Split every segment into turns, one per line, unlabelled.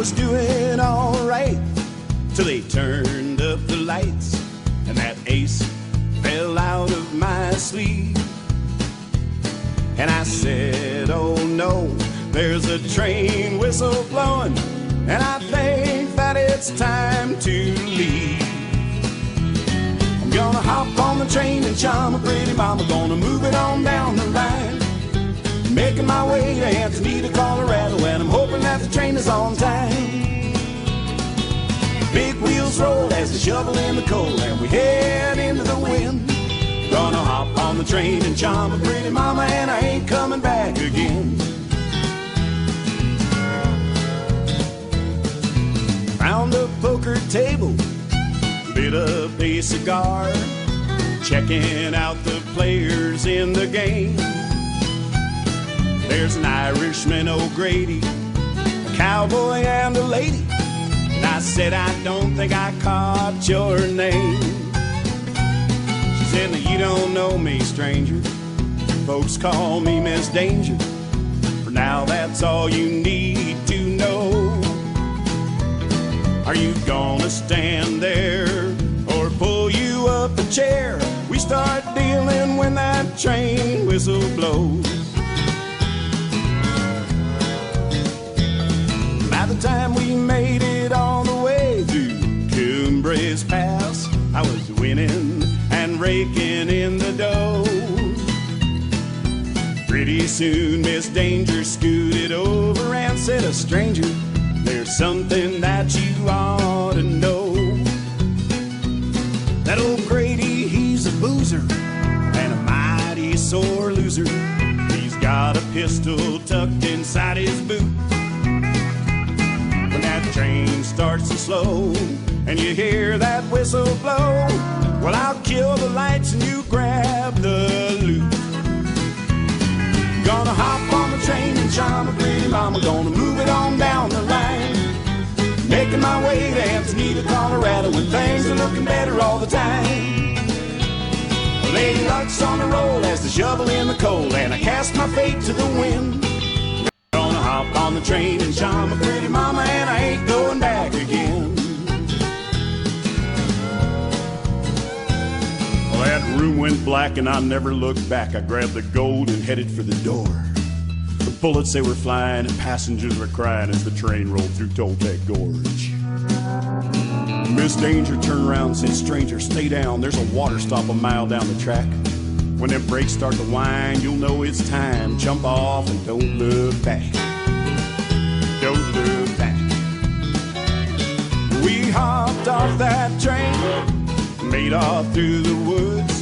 was doing all right till they turned up the lights and that ace fell out of my sleeve. And I said, oh no, there's a train whistle blowing, and I think that it's time to leave. I'm gonna hop on the train and charm a pretty mama, gonna move it on down the line, making my way to Antonita, Colorado, and I'm hoping that the train is on time. Big wheels roll as they shovel in the coal, and we head into the wind. Gonna hop on the train and charm a pretty mama, and I ain't coming back again. Round the poker table, lit up a cigar, checking out the players in the game. There's an Irishman, O'Grady, a cowboy and a lady. And I said, I don't think I caught your name. She said, now you don't know me, stranger. Folks call me Miss Danger. For now, that's all you need to know. Are you gonna stand there or pull you up a chair? We start dealing when that train whistle blows. By the time we made it all the way through Cumbres Pass, I was winning and raking in the dough. Pretty soon Miss Danger scooted over and said, a stranger, there's something that you ought to know. That old Grady, he's a boozer and a mighty sore loser. He's got a pistol tucked inside his boot. When that train starts to slow and you hear that whistle blow, well, I'll kill the lights and you grab the loot. Gonna hop on the train and charm a pretty mama, gonna move it on down the line, making my way to Antonita, Colorado, when things are looking better all the time. Lady Luck's on the roll as they shovel in the coal, and I cast my fate to the wind. Gonna hop on the train and charm a pretty mama, and I ain't going back again. Well, that room went black and I never looked back. I grabbed the gold and headed for the door. The bullets, they were flying and passengers were crying as the train rolled through Toltec Gorge. Miss Danger turned around and said, stranger, stay down. There's a water stop a mile down the track. When them brakes start to whine, you'll know it's time. Jump off and don't look back. Don't look back. We hopped off that train, made off through the woods.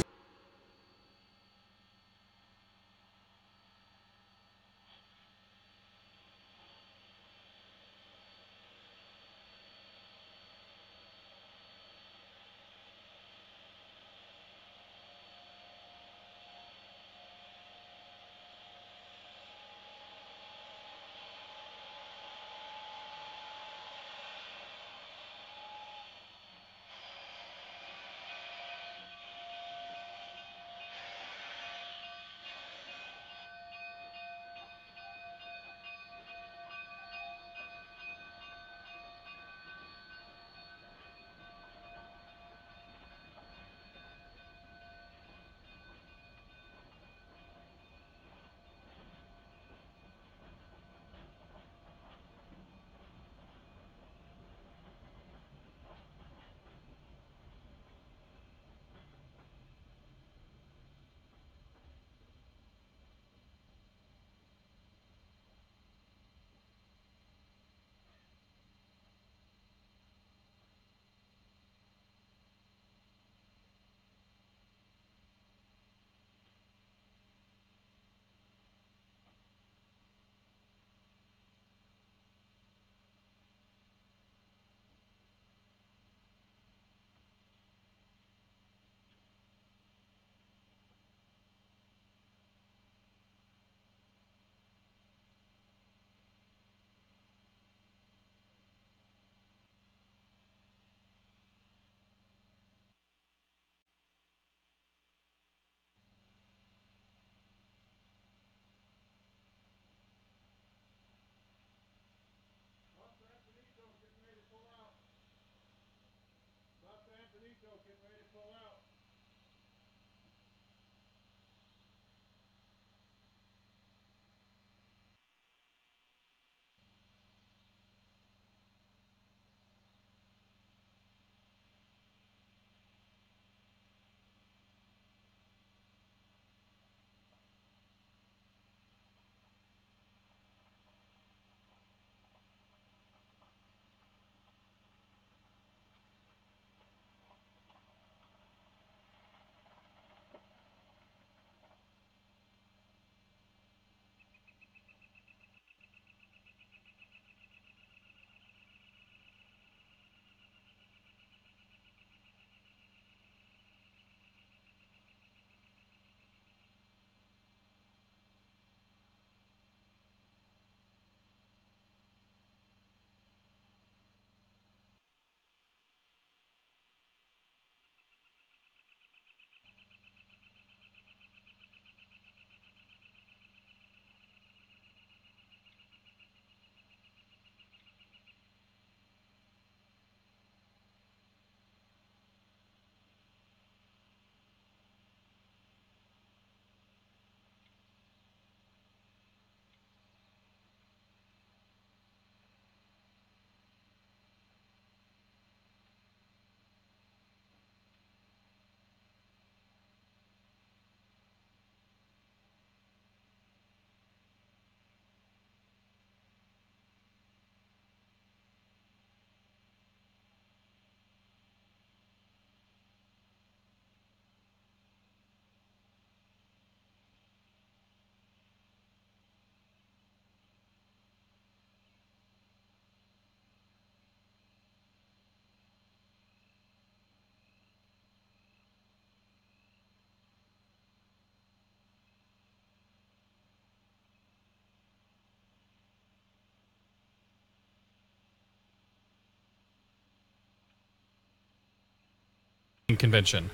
convention.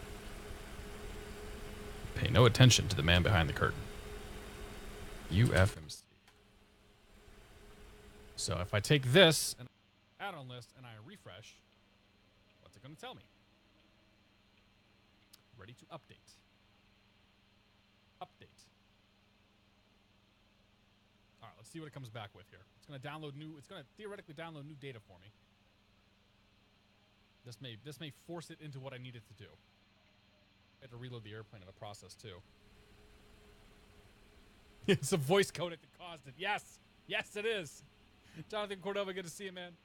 Pay no attention to the man behind the curtain. UFMC. So if I take this and add-on list and I refresh, what's it going to tell me? Ready to update. Update. All right, let's see what it comes back with here. It's going to download new. It's going to theoretically download new data for me. This may force it into what I need it to do. I had to reload the airplane in the process too. It's a voice code that caused it. Yes, yes, it is. Jonathan Cordova, good to see you, man.